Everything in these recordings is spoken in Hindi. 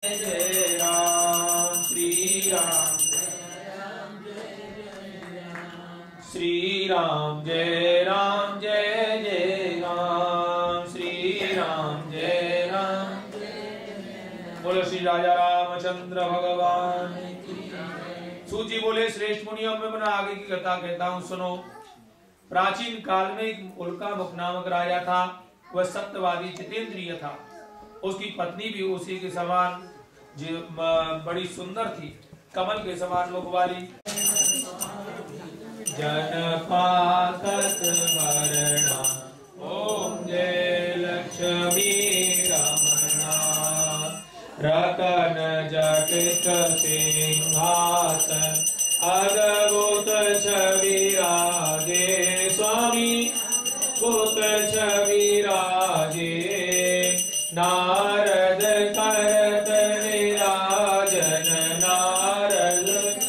जय राम श्री राम श्री राम जय राम जय जय राम श्री राम जय राम। बोलो श्री राजा रामचंद्र भगवान की। सूजी बोले श्रेष्ठ मुनियों में मैं आगे की कथा कहता हूँ, सुनो। प्राचीन काल में एक उल्कामुख नामक राजा था। वह सत्यवादी जितेंद्रिय था। उसकी पत्नी भी उसी के समान बड़ी सुंदर थी, कमल के समान मुख वाली। जनपातक वर्णा ओम जय लक्ष्मी रमणा रतन जटित सिंहासन अद्भुत छवि राजे स्वामी भूत छवि राजे नारद करत विराजन नारद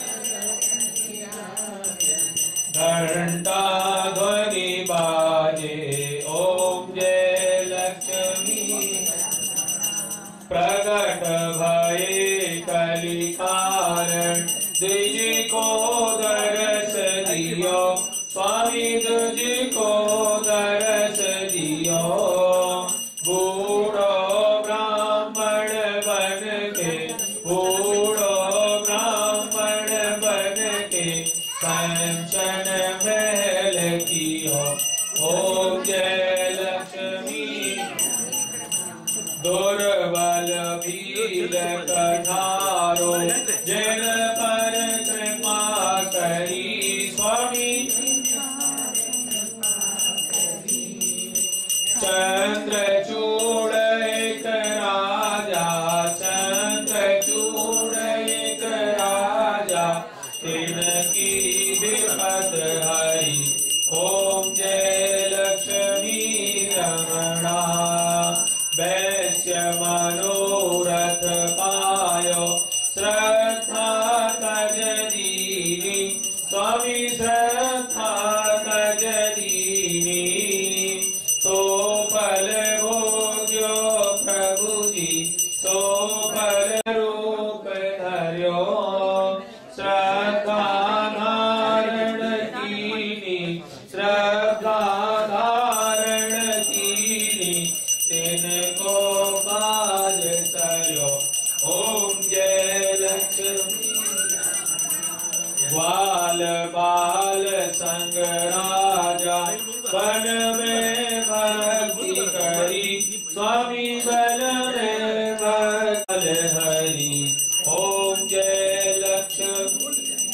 घंटा ध्वनि बाजे ओम जय लक्ष्मी प्रगट भये कलि कारण द्विज को दरस दियो स्वामी द्विज को दरस दियो। बूढ़ो ब्राह्मण बन के बूढ़ो ब्राह्मण बन के कंचन महल कियो ओम जय लक्ष्मी। दुर्बल भील कठारो जिन पर कृपा करी स्वामी चंद्रचूड़ एक राजा चंद्रचूड़ एक राजा तिनकी विपद हरि ओम जय लक्ष्मी रमणा। वैश्य मनोरथ पायो श्रद्धा तज दीनी स्वामी श्रद्धा तज दीनी। तो फल भोग्यो प्रभु जी तो फल रूप धर्यो श्रद्धा धारण कीनी श्रद्धा धारण कीनी तिनको काज सर्यो ओम जय लक्ष्मी। ग्वाल बाल संग राजा वन में भक्ति करी स्वामी बल में बल हरि ओम जय लक्ष्मी।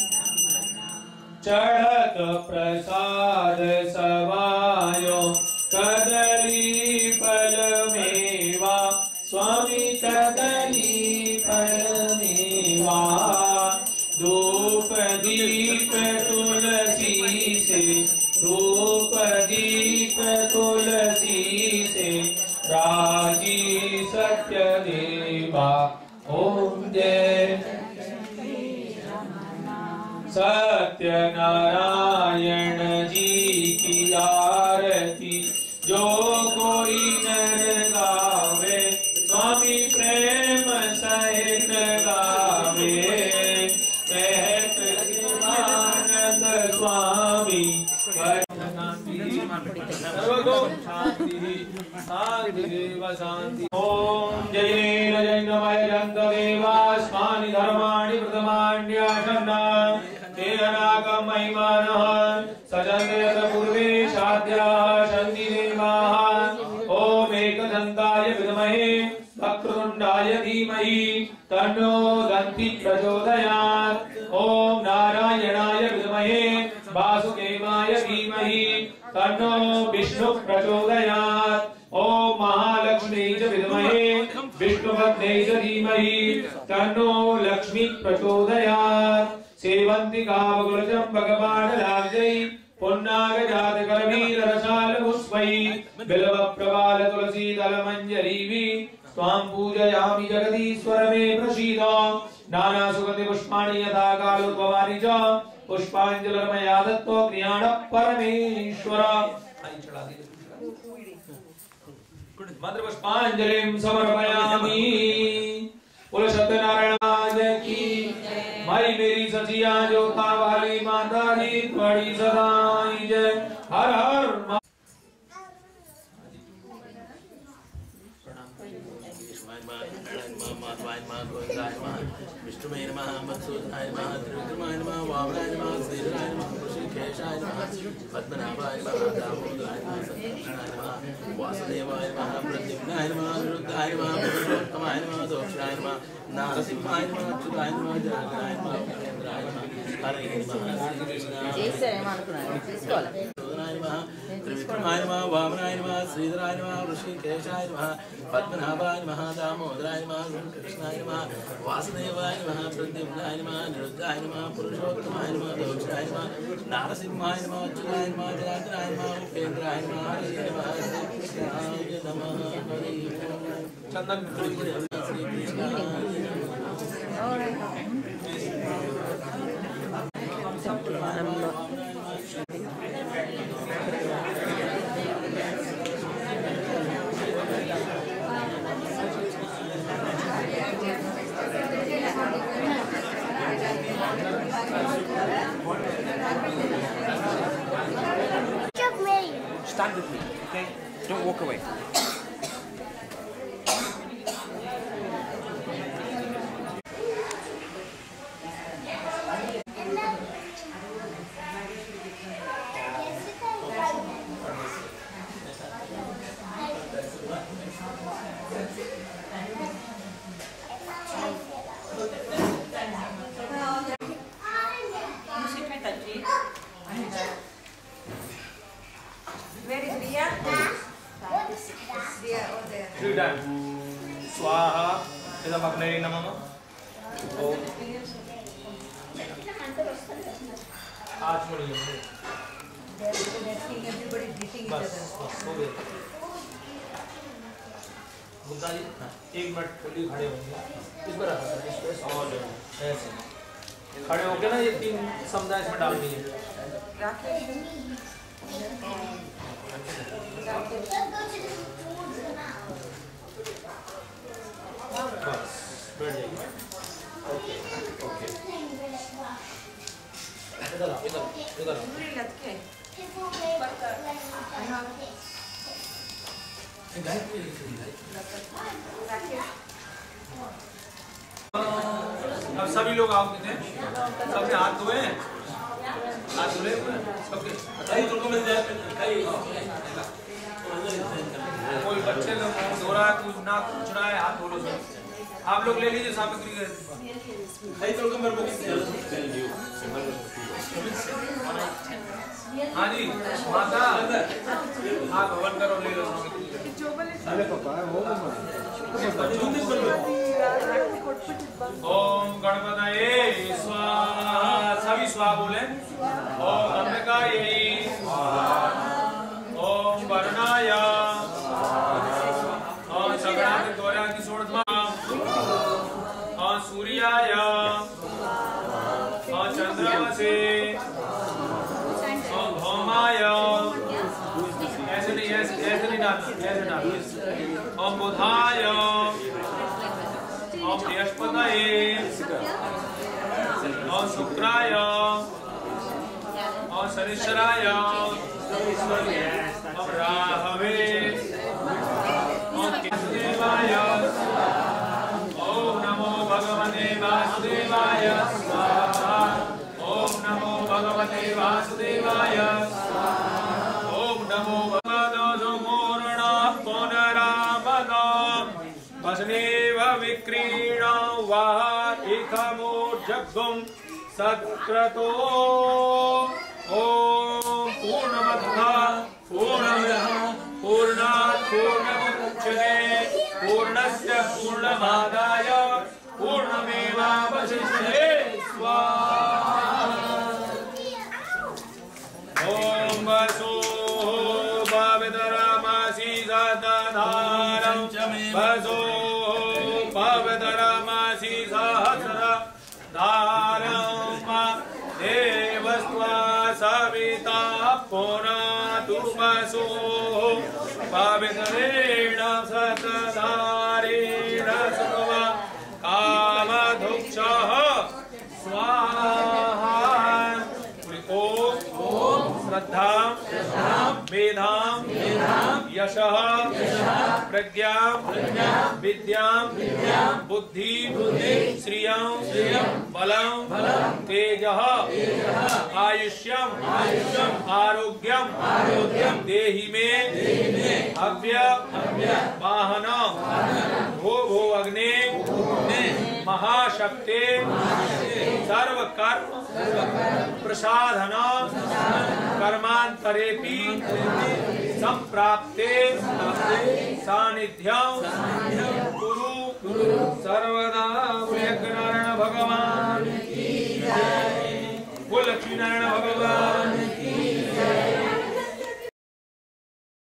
चढ़त प्रसाद सवायो कदली फल मेवा स्वामी कदली फल मेवा। धूप दीप तुलसी से धूप दीप तुलसी से राजी सत्य देवा ओम जय। सत्य नारायण जी की आरती जो कोई नर गावे स्वामी प्रेम सहित गावे। आनंद स्वामी शांति ओम जय जयमय जंतदेवास्मानि धर्माणि प्रथमान्याशन्ना तेनाकं महिमानः सजन्ते पूर्वे साध्याः सन्ति देवाः। ओम एकदन्ताय विद्महे वक्रतुण्डाय धीमहि तन्नो दन्ति प्रचोदयात्। ओम नारायणाय विद्महे वासुदेवाय धीमहि तन्नो विष्णु प्रचोदयात्। ओम महालक्ष्मी च विद्महे विष्णुपत्न्यै च धीमहि तन्नो लक्ष्मी प्रचोदयात्। सेवन्ति कामकुलचम्पकपाणलाब्जै पुन्नागजातकरवीररसालपुष्पै बिल्वप्रवाल तुलसीदलमञ्जरीभिः स्वां पूजयामि जगदीश्वर मे प्रसीद। नानासुगन्धि पुष्पाणि यथा कालोद्भवानि च पुष्पाञ्जलिर्मया दत्तो ज्ञान परमेश्वर। मंत्र पुष्पांजलिं समर्पयामि। बोले सत्यनारायण महाराज की। माई मेरी सचिया जोता वाली माता जी बड़ी सदाई जय। हर हर विष्णुमय नमः, मत्सूदनाय नमः, त्रिविक्रमाय नमः, वामनाय नमः, श्रीधराय नमः, ऋषिकेशाय नमः, पद्मनाभाय नमः, दामोदराय नमः, संकर्षणाय नमः, वासुदेवाय नमः, प्रद्युम्नाय नमः, निरुद्धाय नमः, पुरुषोत्तमाय नमः, दोक्षाय नमः, नारसिंहाय नमः, अच्युताय नमः, जनार्दनाय नमः, भूपेन्द्राय नमः, हरे नमः, श्रीकृष्णाय नमः, त्रिविक्रमाय नमः, वामनाय नमः, श्रीधराय नमः, ऋषिकेशाय नमः, पद्मनाभाय नमः, दामोदराय नमः, संकर्षणाय नमः, वासुदेवाय नमः, प्रद्युम्नाय नमः, निरुद्धाय नमः, पुरुषोत्तमाय नमः, दोक्षाय नमः, नारसिंहाय नमः, अच्युताय नमः, जनार्दनाय नमः, भूपेन्द्राय नमः, हरे नमः, श्रीकृष्णाय नमः, हरे चंदन Stand with me, okay? Don't walk away. Where is Riya? Riya over there. 3 times. Swaha is Agnei Namah. Om. आज मुड़िए They're seeing everybody beating each बस other. बस हो गया। बुद्धा जी 1 मिनट खुली खड़े होंगे इस पर रखा था इस पे और ऐसे खड़े होके ना ये 3 समुदाय इसमें डाल दिए। बस बैठ जाइए। ओके ओके इधर आओ इधर आओ। पूरी लटके। अब सभी लोग आओ कितने सबके हाथ धोए हाथ धुले सबके कोई बच्चे लोग मुंह धो रहा है कुछ ना कुछ रहा है हाथ धो लो सब। आप लोग ले लीजिए सामग्री हाँ जी माता हाँ भवन करो ले लो ओम गणपतये स्वाहा सभी स्वाहा बोले। ओम अंबिकायै स्वाहा ओम वरुणाय ओम सगणाधिक द्वाराधि षोडशमा ओम सूर्याय ओम चंद्रमसे ओम भौमाय ऐसे नहीं डालना ऐसे डालना। ओम बुधाय ओम बृहस्पतये ओम शुक्राय ओम शनिश्चराय ओम राहवे ओम केशवाय ओम नमो भगवते वासुदेवाय स्वाहा ओम नमो भगवते वासुदेवाय ओम नमो भगवतो पूर्ण पुनरामदा वसनेव विक्रीणा वाह इथमोर्जगुं सत्क्रतो ओम पूर्णमद्धा पूर्णमिदः पूर्णात् पूर्णमुदच्यते पूर्णस्य पूर्णमादाय पूर्णमेवावशिष्यते स्वाहा। ओम वसो पवित्रमसि सतधारं वसो पवित्रमसि सहस्रधारं देवस्त्वा सविता पुनातु वसो पवित्रेण सतधारेण सुवा श्रद्धां मेधां यशः प्रज्ञां विद्यां बुद्धिं श्रियं बलं तेजः आयुष्यं आरोग्यं देहि मे हव्य वाहन भो भो अग्ने महाशक्ते सर्वकर्म प्रसाधन कर्मांतरेपि संप्राप्ते सानिध्यं कुरु सर्वदा नारायण भगवान की जय। बोल लक्ष्मी नारायण भगवान